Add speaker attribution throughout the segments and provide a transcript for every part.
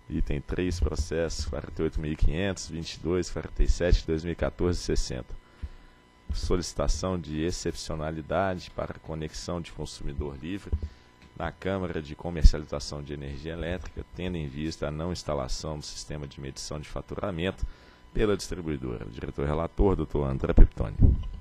Speaker 1: Item 3, processo 48.500, 22, 47, 2014, 60. Solicitação de excepcionalidade para conexão de consumidor livre na Câmara de Comercialização de Energia Elétrica, tendo em vista a não instalação do sistema de medição de faturamento pela distribuidora. O diretor-relator, Dr. André Peptoni.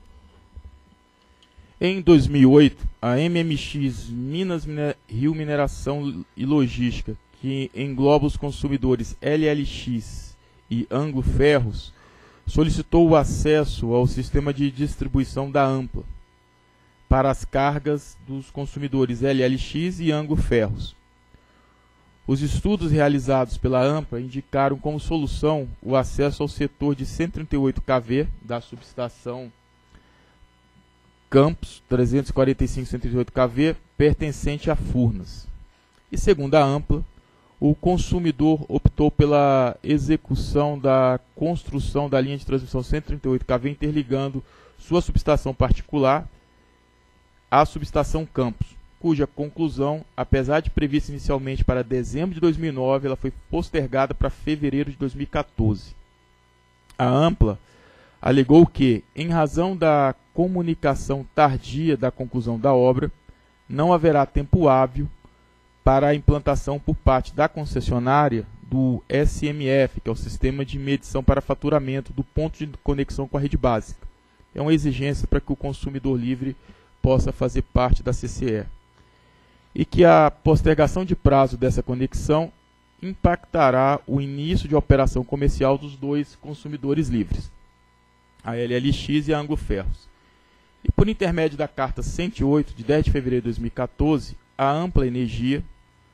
Speaker 2: Em 2008, a MMX Minas Rio Mineração e Logística, que engloba os consumidores LLX e Anglo Ferros, solicitou o acesso ao sistema de distribuição da Ampla para as cargas dos consumidores LLX e Anglo Ferros. Os estudos realizados pela Ampla indicaram como solução o acesso ao setor de 138 kV da subestação Campos 345-138 kV, pertencente a Furnas. E segundo a Ampla, o consumidor optou pela execução da construção da linha de transmissão 138 kV, interligando sua subestação particular à subestação Campos, cuja conclusão, apesar de prevista inicialmente para dezembro de 2009, ela foi postergada para fevereiro de 2014. A Ampla alegou que, em razão da comunicação tardia da conclusão da obra, não haverá tempo hábil para a implantação por parte da concessionária do SMF, que é o Sistema de Medição para Faturamento do ponto de conexão com a rede básica. É uma exigência para que o consumidor livre possa fazer parte da CCE. E que a postergação de prazo dessa conexão impactará o início de operação comercial dos dois consumidores livres, a LLX e a Anglo Ferros. E por intermédio da Carta 108, de 10 de fevereiro de 2014, a Ampla Energia,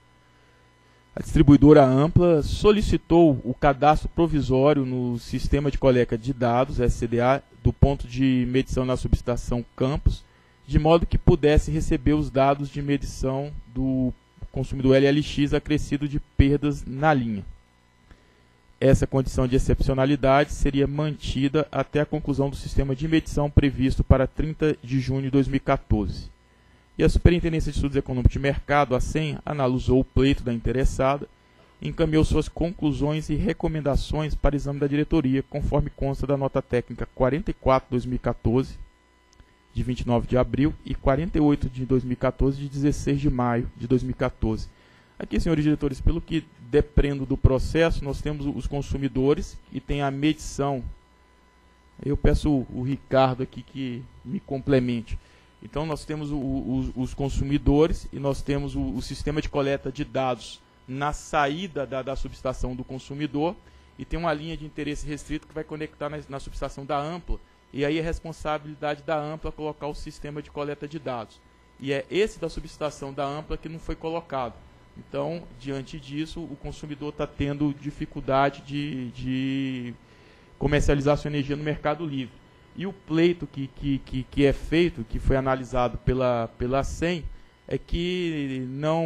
Speaker 2: a distribuidora Ampla, solicitou o cadastro provisório no Sistema de Coleta de Dados, SCDA, do ponto de medição na subestação Campos, de modo que pudesse receber os dados de medição do consumidor LLX acrescido de perdas na linha. Essa condição de excepcionalidade seria mantida até a conclusão do sistema de medição previsto para 30 de junho de 2014. E a Superintendência de Estudos Econômicos de Mercado, a SEM, analisou o pleito da interessada, encaminhou suas conclusões e recomendações para exame da diretoria, conforme consta da nota técnica 44/2014, de 29 de abril, e 48 de 2014, de 16 de maio de 2014. Aqui, senhores diretores, pelo que depreendo do processo, nós temos os consumidores e tem a medição. Eu peço o Ricardo aqui que me complemente. Então, nós temos os consumidores e nós temos o sistema de coleta de dados na saída da subestação do consumidor, e tem uma linha de interesse restrito que vai conectar na subestação da Ampla, e aí é responsabilidade da Ampla colocar o sistema de coleta de dados. E é esse da subestação da Ampla que não foi colocado. Então, diante disso, o consumidor está tendo dificuldade de comercializar sua energia no mercado livre. E o pleito que é feito, que foi analisado pela SEM, é que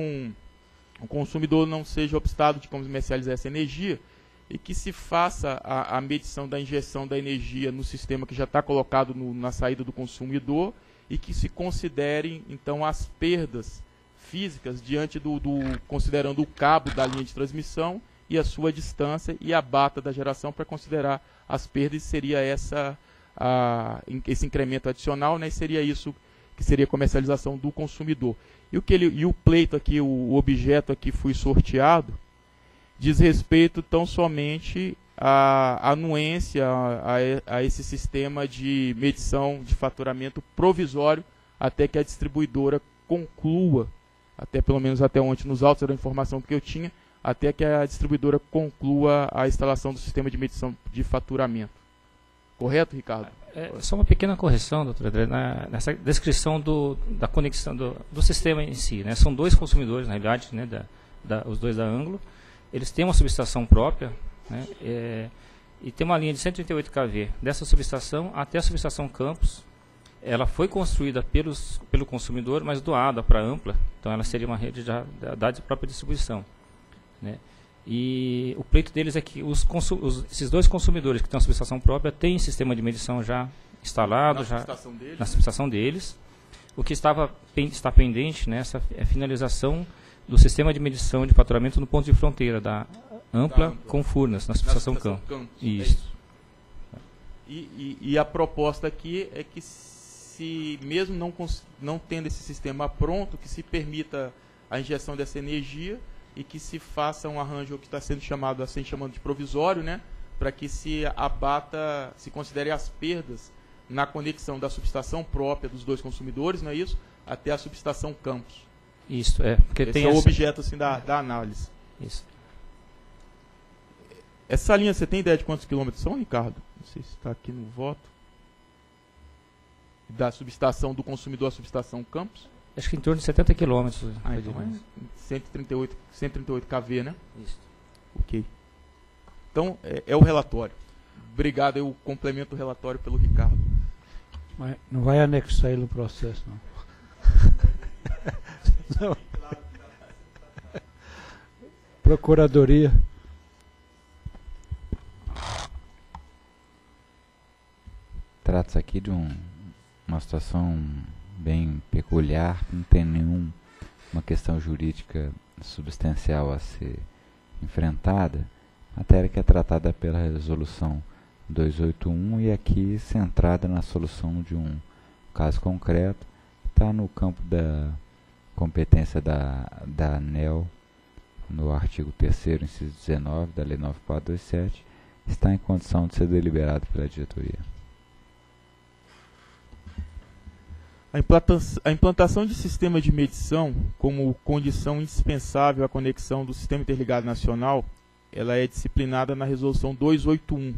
Speaker 2: o consumidor não seja obstado de comercializar essa energia e que se faça a medição da injeção da energia no sistema que já está colocado na saída do consumidor e que se considerem, então, as perdas físicas diante considerando o cabo da linha de transmissão e a sua distância e a bata da geração para considerar as perdas, seria esse incremento adicional, né, e seria isso que seria a comercialização do consumidor. E o pleito aqui, o objeto aqui foi sorteado, diz respeito tão somente à anuência a esse sistema de medição de faturamento provisório até que a distribuidora conclua, até pelo menos até ontem nos autos, era a informação que eu tinha, até que a distribuidora conclua a instalação do sistema de medição de faturamento. Correto, Ricardo?
Speaker 3: Só uma pequena correção, doutor André, nessa descrição da conexão do sistema em si, né? São dois consumidores, na realidade, né, os dois da Anglo. Eles têm uma subestação própria, né, e tem uma linha de 138 kV dessa subestação até a subestação Campos. Ela foi construída pelo consumidor, mas doada para a Ampla, então ela seria uma rede da própria distribuição, né? E o pleito deles é que esses dois consumidores que têm uma subestação própria têm sistema de medição já instalado na subestação deles. O que está pendente nessa é a finalização do sistema de medição de faturamento no ponto de fronteira da ampla com Furnas, na subestação Campos. Isso.
Speaker 2: E a proposta aqui é que, se mesmo não tendo esse sistema pronto, que se permita a injeção dessa energia e que se faça um arranjo que está sendo chamado de provisório, né, para que se considere as perdas na conexão da subestação própria dos dois consumidores, não é isso? Até a subestação Campos.
Speaker 3: Isso, porque
Speaker 2: esse
Speaker 3: tem
Speaker 2: é o objeto assim, da análise.
Speaker 3: Isso.
Speaker 2: Essa linha, você tem ideia de quantos quilômetros são, Ricardo? Não sei se está aqui no voto. Da subestação do consumidor à subestação Campos?
Speaker 3: Acho que em torno de 70 quilômetros.
Speaker 2: Então é 138 kV, né?
Speaker 3: Isso.
Speaker 2: Ok. Então, é o relatório. Obrigado, eu complemento o relatório pelo Ricardo.
Speaker 4: Mas não vai anexar ele no processo, não. Não. Procuradoria.
Speaker 5: Trata-se aqui de uma situação bem peculiar, não tem nenhuma questão jurídica substancial a ser enfrentada, matéria que é tratada pela resolução 281 e aqui centrada na solução de um caso concreto, está no campo da competência da ANEEL, no artigo 3º, inciso 19 da Lei 9427, está em condição de ser deliberado pela diretoria.
Speaker 2: A implantação de sistema de medição como condição indispensável à conexão do Sistema Interligado Nacional, ela é disciplinada na Resolução 281.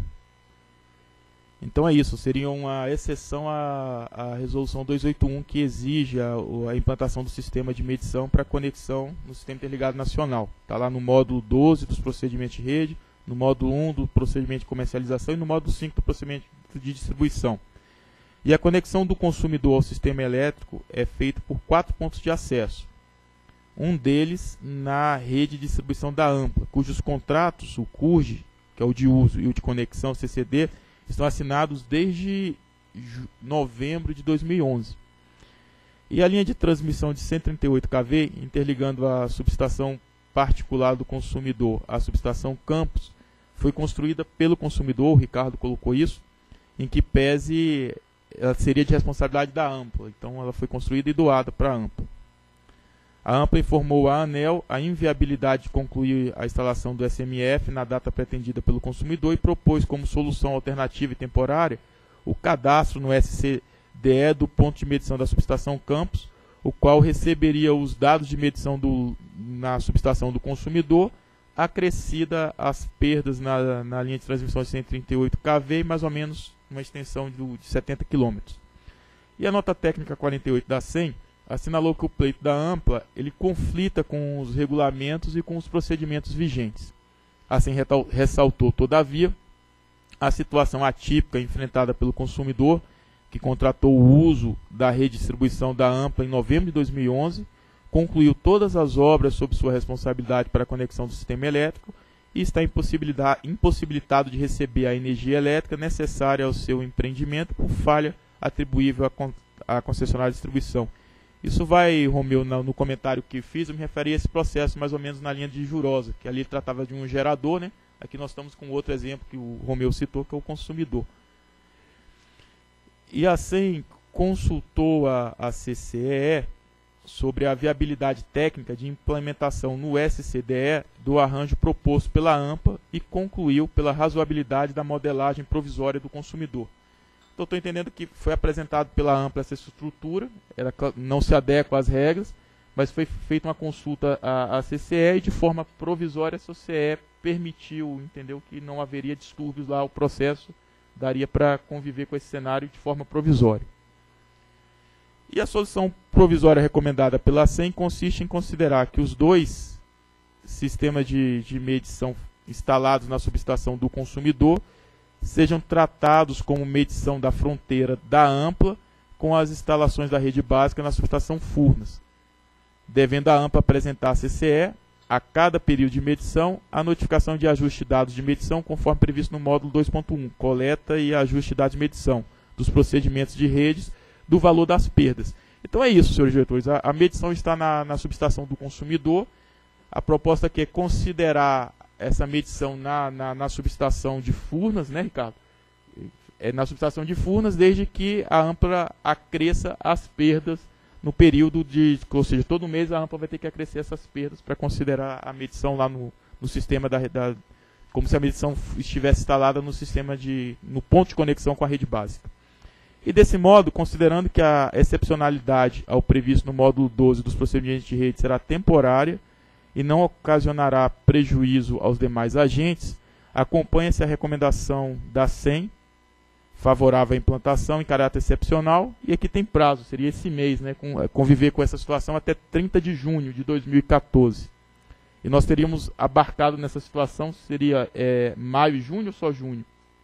Speaker 2: Então é isso, seria uma exceção à Resolução 281 que exige a implantação do sistema de medição para conexão no Sistema Interligado Nacional. Está lá no módulo 12 dos procedimentos de rede, no módulo 1 do procedimento de comercialização e no módulo 5 do procedimento de distribuição. E a conexão do consumidor ao sistema elétrico é feita por 4 pontos de acesso. Um deles na rede de distribuição da Ampla, cujos contratos, o CURG, que é o de uso, e o de conexão, CCD, estão assinados desde novembro de 2011. E a linha de transmissão de 138 kV, interligando a subestação particular do consumidor à subestação Campos, foi construída pelo consumidor, o Ricardo colocou isso, em que pese ela seria de responsabilidade da Ampla. Então ela foi construída e doada para a Ampla. A Ampla informou à ANEEL a inviabilidade de concluir a instalação do SMF na data pretendida pelo consumidor e propôs como solução alternativa e temporária o cadastro no SCDE do ponto de medição da subestação Campos, o qual receberia os dados de medição na subestação do consumidor, acrescida as perdas na linha de transmissão de 138 kV e mais ou menos uma extensão de 70 km. E a nota técnica 48 da SEM assinalou que o pleito da Ampla ele conflita com os regulamentos e com os procedimentos vigentes. A SEM ressaltou, todavia, a situação atípica enfrentada pelo consumidor, que contratou o uso da rede de distribuição da Ampla em novembro de 2011, concluiu todas as obras sob sua responsabilidade para a conexão do sistema elétrico e está impossibilitado de receber a energia elétrica necessária ao seu empreendimento por falha atribuível à concessionária de distribuição. Isso vai, Romeu, no comentário que fiz, eu me referi a esse processo mais ou menos na linha de Jurosa, que ali tratava de um gerador, né? Aqui nós estamos com outro exemplo que o Romeu citou, que é o consumidor. E a SEM consultou a CCEE sobre a viabilidade técnica de implementação no SCDE do arranjo proposto pela AMPA e concluiu pela razoabilidade da modelagem provisória do consumidor. Então, estou entendendo que foi apresentado pela AMPA essa estrutura, ela não se adequa às regras, mas foi feita uma consulta à CCE e de forma provisória a CCE permitiu, entendeu, que não haveria distúrbios lá, o processo daria para conviver com esse cenário de forma provisória. E a solução provisória recomendada pela SEM consiste em considerar que os dois sistemas de medição instalados na subestação do consumidor sejam tratados como medição da fronteira da Ampla com as instalações da rede básica na subestação Furnas, devendo a Ampla apresentar à CCE, a cada período de medição, a notificação de ajuste de dados de medição conforme previsto no módulo 2.1, coleta e ajuste de dados de medição dos procedimentos de redes, do valor das perdas. Então é isso, senhores diretores. A medição está na subestação do consumidor. A proposta aqui é considerar essa medição na subestação de Furnas, né, Ricardo? Na subestação de Furnas, desde que a AMPLA acresça as perdas no período de... Ou seja, todo mês a AMPLA vai ter que acrescer essas perdas para considerar a medição lá no sistema como se a medição estivesse instalada no sistema no ponto de conexão com a rede básica. E desse modo, considerando que a excepcionalidade ao previsto no módulo 12 dos procedimentos de rede será temporária e não ocasionará prejuízo aos demais agentes, acompanha-se a recomendação da SEM, favorável à implantação em caráter excepcional, e aqui tem prazo, seria esse mês, né, conviver com essa situação até 30 de junho de 2014. E nós teríamos abarcado nessa situação, seria maio e junho ou só junho?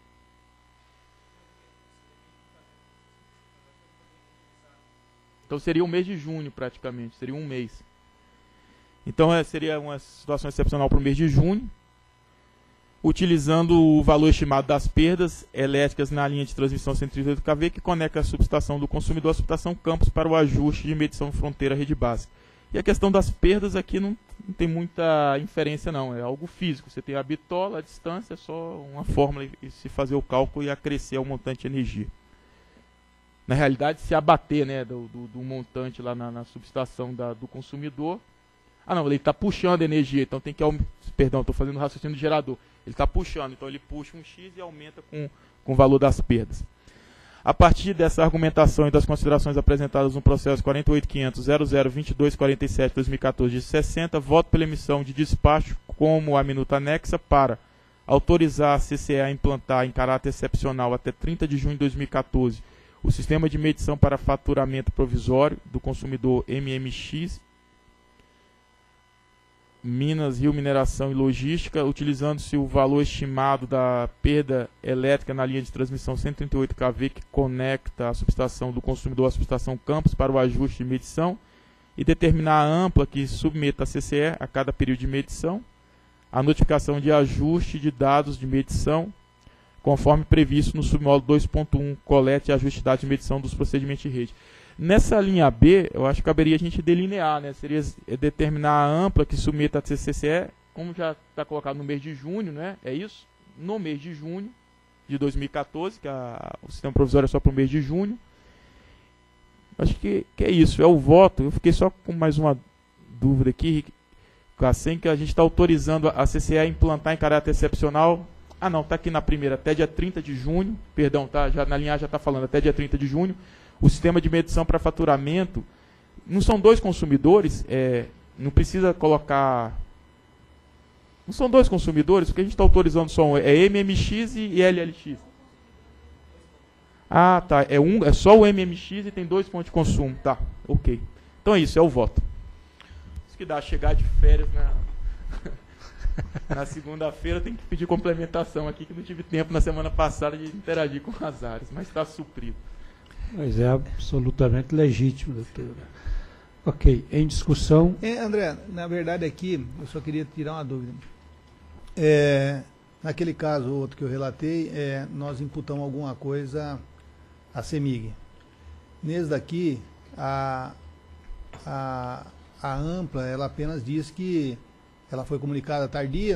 Speaker 2: Então seria o mês de junho praticamente, seria um mês. Então seria uma situação excepcional para o mês de junho, utilizando o valor estimado das perdas elétricas na linha de transmissão 138 kV que conecta a subestação do consumidor à subestação campus para o ajuste de medição fronteira rede básica. E a questão das perdas aqui não tem muita inferência não, é algo físico. Você tem a bitola, a distância, é só uma fórmula e se fazer o cálculo e acrescer o montante de energia. Na realidade, se abater, né, do montante lá na subestação do consumidor... Ah não, ele está puxando energia, então tem que... Perdão, estou fazendo o raciocínio do gerador. Ele está puxando, então ele puxa um X e aumenta com o valor das perdas. A partir dessa argumentação e das considerações apresentadas no processo 48.500.002247/2014 de 60, voto pela emissão de despacho como a minuta anexa para autorizar a CCE a implantar em caráter excepcional até 30 de junho de 2014 o sistema de medição para faturamento provisório do consumidor MMX, Minas, Rio, Mineração e Logística, utilizando-se o valor estimado da perda elétrica na linha de transmissão 138 kV que conecta a subestação do consumidor à subestação campus para o ajuste de medição e determinar a AMPLA que submeta a CCE a cada período de medição a notificação de ajuste de dados de medição conforme previsto no submódulo 2.1, coleta e ajuste de dados de medição dos procedimentos de rede. Nessa linha B, eu acho que caberia a gente delinear, né? Seria determinar a AMPLA que submeta a CCE, como já está colocado no mês de junho, né? É isso? No mês de junho de 2014, que o sistema provisório é só para o mês de junho. Acho que é isso, é o voto. Eu fiquei só com mais uma dúvida aqui, assim que a gente está autorizando a CCE a implantar em caráter excepcional. Ah não, está aqui na primeira, até dia 30 de junho, perdão, tá, já, na linha já está falando, até dia 30 de junho, o sistema de medição para faturamento, não são dois consumidores, não precisa colocar, não são dois consumidores, o que a gente está autorizando são MMX e LLX. Ah, tá, é só o MMX e tem 2 pontos de consumo, tá, ok. Então é isso, é o voto. Isso que dá chegar de férias na segunda-feira, tem que pedir complementação aqui, que não tive tempo na semana passada de interagir com as áreas, mas está suprido.
Speaker 4: Mas é absolutamente legítimo, doutor. Ok, em discussão.
Speaker 6: André, na verdade aqui, eu só queria tirar uma dúvida. Naquele caso, outro que eu relatei, nós imputamos alguma coisa à CEMIG. Nesse daqui, a AMPLA, ela apenas diz que ela foi comunicada tardia,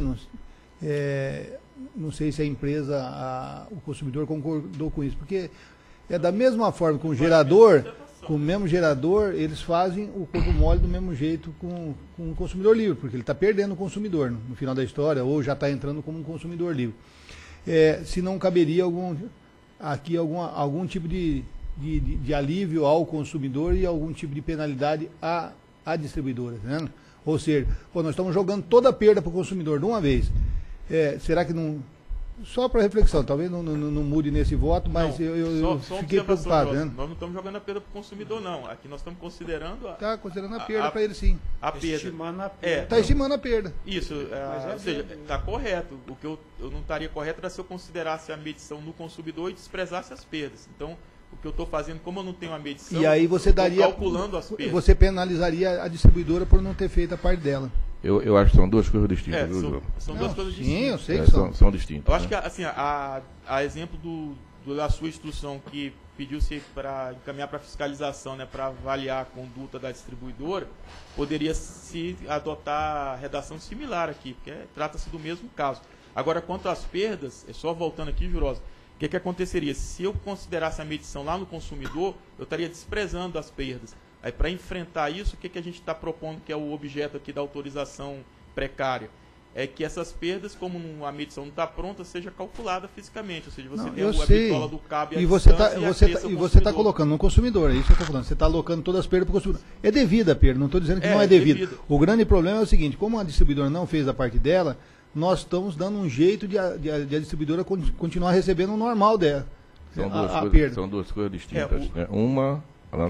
Speaker 6: não sei se a empresa, o consumidor concordou com isso, porque da mesma forma com o gerador, com o mesmo gerador, eles fazem o corpo mole do mesmo jeito com o consumidor livre, porque ele está perdendo o consumidor no final da história, ou já está entrando como um consumidor livre. Se não caberia algum tipo de alívio ao consumidor e algum tipo de penalidade à distribuidora, né? Ou seja, nós estamos jogando toda a perda para o consumidor de uma vez. Será que não... Só para reflexão, talvez não mude nesse voto, mas não, eu fiquei preocupado. Né?
Speaker 2: Nós não estamos jogando a perda para o consumidor, não. Aqui nós estamos considerando...
Speaker 6: Está considerando a perda para ele, sim.
Speaker 2: A perda.
Speaker 4: Estimando a perda.
Speaker 6: Está estimando a perda.
Speaker 2: Isso, ou seja, está correto. O que eu não estaria correto era se eu considerasse a medição no consumidor e desprezasse as perdas. Então... O que eu estou fazendo, como eu não tenho a medição,
Speaker 6: e aí você
Speaker 2: calculando as perdas.
Speaker 6: Você penalizaria a distribuidora por não ter feito a parte dela.
Speaker 7: Eu acho que são duas coisas distintas, viu, João?
Speaker 2: São duas coisas distintas.
Speaker 6: Sim, eu sei que
Speaker 7: são distintas.
Speaker 2: Eu acho que, assim, a exemplo da sua instrução que pediu-se para encaminhar para fiscalização, né, para avaliar a conduta da distribuidora, poderia se adotar redação similar aqui, porque trata-se do mesmo caso. Agora, quanto às perdas, só voltando aqui, Jurosa, o que aconteceria? Se eu considerasse a medição lá no consumidor, eu estaria desprezando as perdas. Aí, para enfrentar isso, o que a gente está propondo, que é o objeto aqui da autorização precária? É que essas perdas, como a medição não está pronta, seja calculada fisicamente. Ou seja, você tem a bitola do cabo e a
Speaker 6: distância você está colocando no consumidor, é isso que eu estou falando. Você está alocando todas as perdas para o consumidor. É devida a perda, não estou dizendo que não é devida. O grande problema é o seguinte, como a distribuidora não fez a parte dela, nós estamos dando um jeito de a distribuidora continuar recebendo o normal dela.
Speaker 7: São duas coisas distintas. Uma...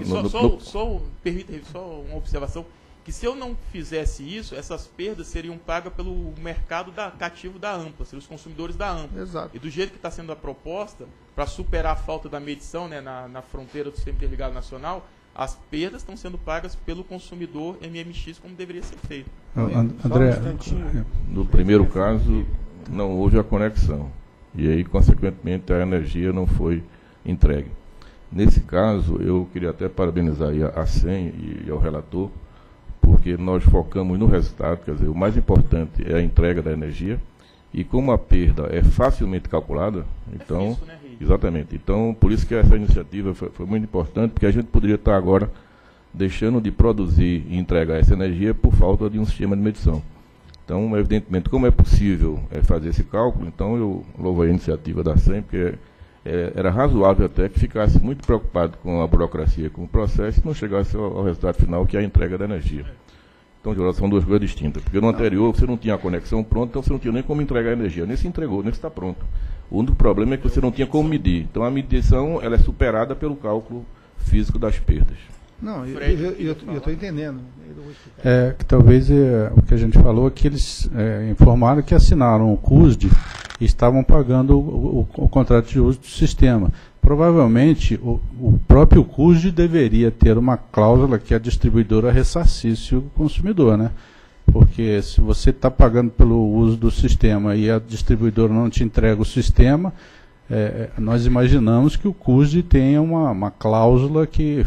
Speaker 2: Permita só uma observação, que se eu não fizesse isso, essas perdas seriam pagas pelo mercado cativo da AMPLA, seriam os consumidores da AMPLA.
Speaker 6: Exato.
Speaker 2: E do jeito que está sendo a proposta, para superar a falta da medição, né, na fronteira do Sistema Interligado Nacional, as perdas estão sendo pagas pelo consumidor MMX, como deveria ser feito.
Speaker 4: André,
Speaker 7: no primeiro caso, não houve a conexão. E aí, consequentemente, a energia não foi entregue. Nesse caso, eu queria até parabenizar aí a SEM e ao relator, porque nós focamos no resultado, quer dizer, o mais importante é a entrega da energia, e como a perda é facilmente calculada, então,
Speaker 2: físico, né,
Speaker 7: exatamente, então, por isso que essa iniciativa foi muito importante, porque a gente poderia estar agora deixando de produzir e entregar essa energia por falta de um sistema de medição. Então, evidentemente, como é possível fazer esse cálculo, então eu louvo a iniciativa da SEM, porque era razoável até que ficasse muito preocupado com a burocracia, com o processo, e não chegasse ao resultado final, que é a entrega da energia. Então, são duas coisas distintas. Porque no anterior você não tinha a conexão pronta, então você não tinha nem como entregar a energia. Nesse entregou, nesse está pronto. O único problema é que você não tinha como medir. Então, a medição ela é superada pelo cálculo físico das perdas.
Speaker 6: Não, eu estou entendendo.
Speaker 4: Que talvez o que a gente falou é que eles informaram que assinaram o CUSD e estavam pagando o contrato de uso do sistema. Provavelmente, o próprio CUSD deveria ter uma cláusula que a distribuidora ressarcisse o consumidor, né? Porque se você está pagando pelo uso do sistema e a distribuidora não te entrega o sistema, nós imaginamos que o CUSD tenha uma cláusula que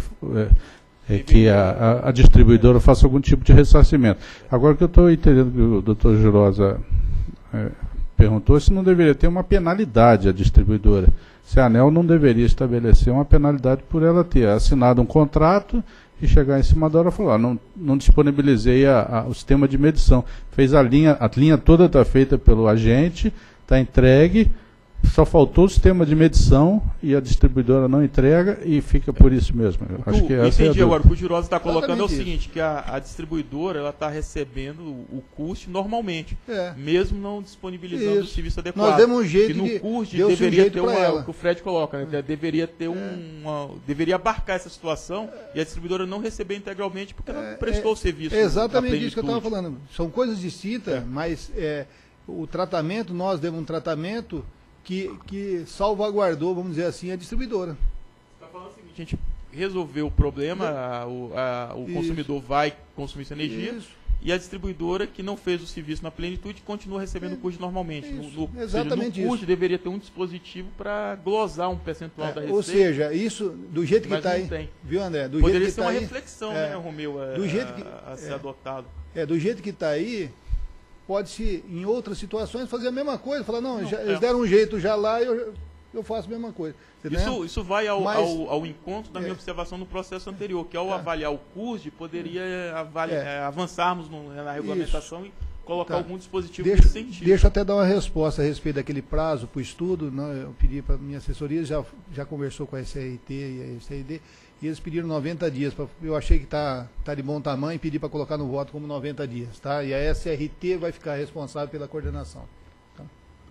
Speaker 4: a distribuidora faça algum tipo de ressarcimento. Agora, o que eu estou entendendo que o doutor Jurosa perguntou, se não deveria ter uma penalidade à distribuidora. Se a ANEEL não deveria estabelecer uma penalidade por ela ter assinado um contrato e chegar em cima da hora e falar, não disponibilizei o sistema de medição. A linha toda está feita pelo agente, está entregue, só faltou o sistema de medição e a distribuidora não entrega e fica por isso mesmo.
Speaker 2: Acho que entendi agora. O que o Jurosa está colocando é o seguinte, que a distribuidora está recebendo o custo normalmente, mesmo não disponibilizando o serviço adequado.
Speaker 6: Nós demos um jeito
Speaker 2: que no custo deveria ter o que o Fred coloca, né? Deveria ter deveria abarcar essa situação e a distribuidora não receber integralmente porque não prestou o serviço.
Speaker 6: Exatamente isso que eu estava falando. São coisas distintas, mas o tratamento, nós demos um tratamento que salvaguardou, vamos dizer assim, a distribuidora.
Speaker 2: Você está falando o seguinte, a gente resolveu o problema, o consumidor vai consumir essa energia, e a distribuidora que não fez o serviço na plenitude continua recebendo o custo normalmente.
Speaker 6: Exatamente
Speaker 2: no custo deveria ter um dispositivo para glosar um percentual da receita.
Speaker 6: Ou seja, isso do jeito que está aí, viu, André?
Speaker 2: Poderia ser uma reflexão, né, Romeu, a ser adotado.
Speaker 6: Do jeito que está aí, pode-se, em outras situações, fazer a mesma coisa. Falar, eles deram um jeito já lá e eu faço a mesma coisa.
Speaker 2: Isso vai ao encontro da minha observação no processo anterior, que ao avaliar o CUSD, poderia avançarmos na regulamentação e colocar algum dispositivo nesse sentido.
Speaker 6: Deixa eu até dar uma resposta a respeito daquele prazo para o estudo. Eu pedi para a minha assessoria, já conversou com a SRT e a SRD, e eles pediram 90 dias. Eu achei que está de bom tamanho e pedi para colocar no voto como 90 dias. Tá? E a SRT vai ficar responsável pela coordenação. Tá?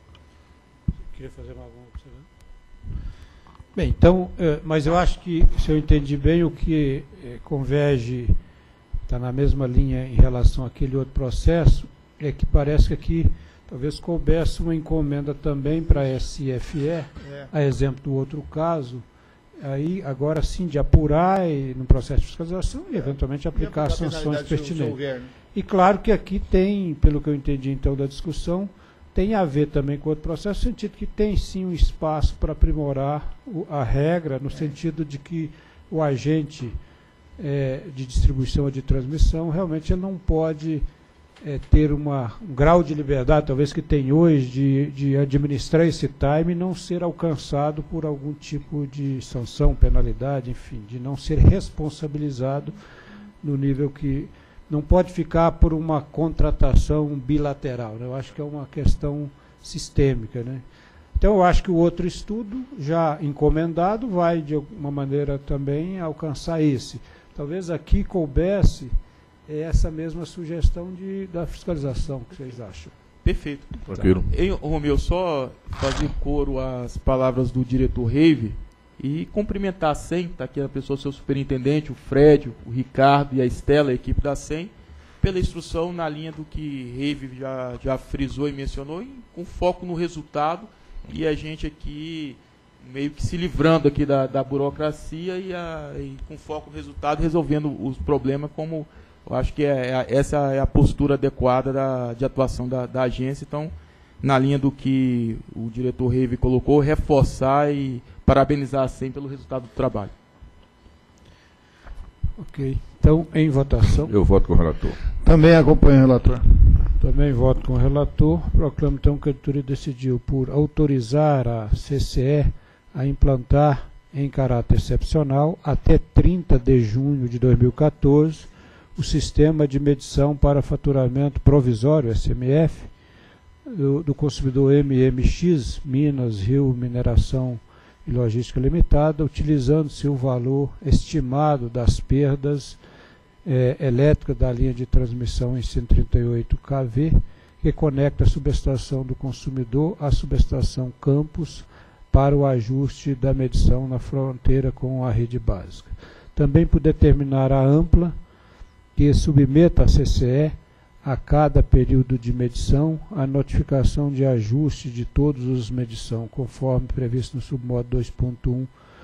Speaker 4: Queria fazer alguma observação? Bem, então, mas eu acho que, se eu entendi bem, o que converge, está na mesma linha em relação àquele outro processo, é que parece que aqui talvez coubesse uma encomenda também para a SFE, a exemplo do outro caso, aí agora sim de apurar e, no processo de fiscalização e eventualmente aplicar as sanções pertinentes. E claro que aqui tem, pelo que eu entendi então da discussão,
Speaker 8: tem a ver também com outro processo, no sentido que tem sim um espaço para aprimorar a regra, no sentido de que o agente de distribuição ou de transmissão, realmente ele não pode ter um grau de liberdade, talvez que tem hoje, de administrar esse time e não ser alcançado por algum tipo de sanção, penalidade, enfim, de não ser responsabilizado no nível que não pode ficar por uma contratação bilateral, né? Eu acho que é uma questão sistêmica, né? Então eu acho que o outro estudo, já encomendado, vai de alguma maneira também alcançar esse. Talvez aqui coubesse essa mesma sugestão da fiscalização, o que vocês acham?
Speaker 2: Perfeito.
Speaker 7: Tranquilo.
Speaker 2: Romeu, só fazer coro às palavras do diretor Reive e cumprimentar a SEM, está aqui a pessoa, seu superintendente, o Fred, o Ricardo e a Estela, a equipe da SEM, pela instrução na linha do que Reive já frisou e mencionou, com foco no resultado, e a gente aqui meio que se livrando aqui da burocracia e com foco no resultado, resolvendo os problemas, como eu acho que essa é a postura adequada de atuação da agência. Então, na linha do que o diretor Reive colocou, reforçar e parabenizar a SEM pelo resultado do trabalho.
Speaker 8: Ok. Então, em votação.
Speaker 7: Eu voto com o relator.
Speaker 6: Também acompanho o relator.
Speaker 8: Também voto com o relator. Proclamo, então, que a diretoria decidiu por autorizar a CCE a implantar, em caráter excepcional, até 30 de junho de 2014, o sistema de medição para faturamento provisório, SMF, do consumidor MMX, Minas, Rio, Mineração e Logística Limitada, utilizando-se o valor estimado das perdas elétricas da linha de transmissão em 138 kV, que conecta a subestação do consumidor à subestação Campos para o ajuste da medição na fronteira com a rede básica. Também por determinar a Ampla que submeta à CCE, a cada período de medição, a notificação de ajuste de todos os medição, conforme previsto no submodo 2.1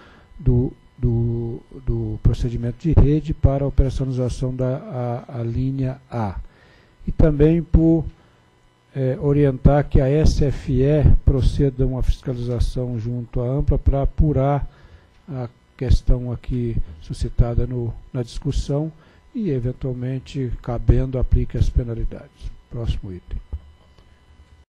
Speaker 8: do procedimento de rede para a operacionalização da linha A. E também por orientar que a SFE proceda a uma fiscalização junto à Ampla para apurar a questão aqui suscitada na discussão e, eventualmente, cabendo, aplique as penalidades. Próximo item.